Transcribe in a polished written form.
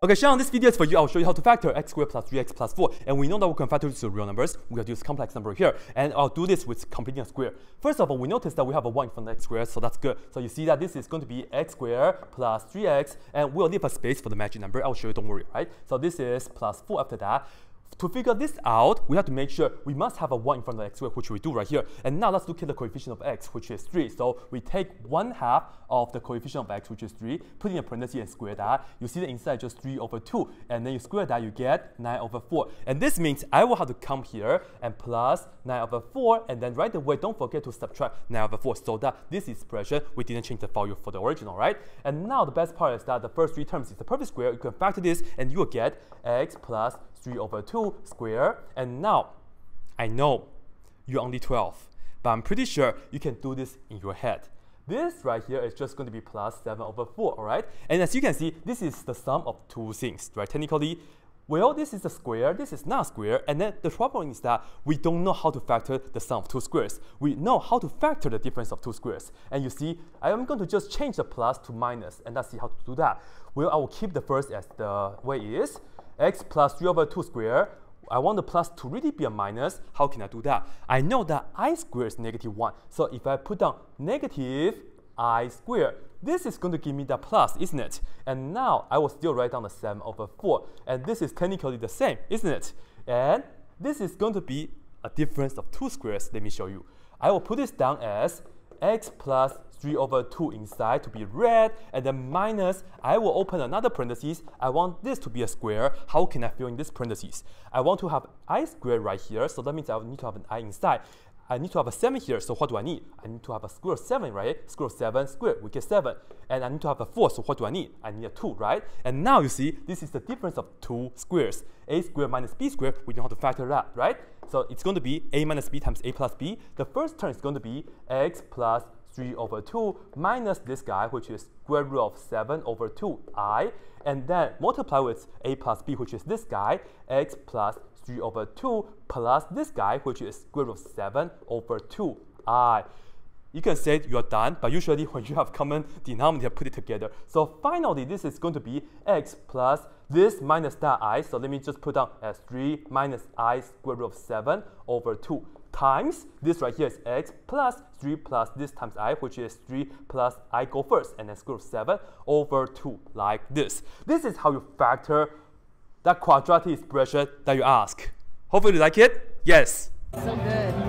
Okay, Sean, this video is for you. I'll show you how to factor x squared plus 3x plus 4. And we know that we can factor this to real numbers. We have to use complex number here. And I'll do this with completing a square. First of all, we notice that we have a 1 in front of x squared, so that's good. So you see that this is going to be x squared plus 3x, and we'll leave a space for the magic number. I'll show you, don't worry, right? So this is plus 4 after that. To figure this out, we have to make sure we must have a 1 in front of x squared, which we do right here. And now let's look at the coefficient of x, which is 3. So we take 1/2 of the coefficient of x, which is 3, put in a parenthesis and square that. You see the inside just 3 over 2. And then you square that, you get 9 over 4. And this means I will have to come here and plus 9 over 4. And then right away, don't forget to subtract 9 over 4. So that this expression, we didn't change the value for the original, right? And now the best part is that the first 3 terms is the perfect square. You can factor this and you will get x plus 3 over 2 square. And now, I know you're only 12, but I'm pretty sure you can do this in your head. This right here is just going to be plus 7 over 4, all right? And as you can see, this is the sum of 2 things, right? Technically, well, this is a square, this is not a square, and then the problem is that we don't know how to factor the sum of 2 squares. We know how to factor the difference of 2 squares. And you see, I am going to just change the plus to minus, and let's see how to do that. Well, I will keep the first as the way it is. X plus 3 over 2 square. I want the plus to really be a minus. How can I do that? I know that I squared is -1. So if I put down negative I squared, this is going to give me the plus, isn't it? And now I will still write down the 7 over 4. And this is technically the same, isn't it? And this is going to be a difference of 2 squares. Let me show you. I will put this down as x plus 3 over 2 inside to be red, and then minus, I will open another parenthesis. I want this to be a square. How can I fill in this parenthesis? I want to have I squared right here, so that means I need to have an I inside. I need to have a 7 here, so what do I need? I need to have a square root of 7, right? Square root of 7 squared, we get 7. And I need to have a 4, so what do I need? I need a 2, right? And now you see, this is the difference of 2 squares. A squared minus b squared, we know how to factor that, right? So it's going to be a minus b times a plus b. The first term is going to be x plus 3 over 2 minus this guy, which is square root of 7 over 2i, and then multiply with a plus b, which is this guy, x plus 3 over 2 plus this guy, which is square root of 7 over 2i. You can say you're done, but usually when you have common denominator, put it together. So finally, this is going to be x plus this minus that I. So let me just put down as 3 minus I square root of 7 over 2 times this right here is x plus 3 plus this times I, which is 3 plus I go first, and then square root of 7 over 2, like this. This is how you factor that quadratic expression that you ask. Hopefully you like it. Yes. So good.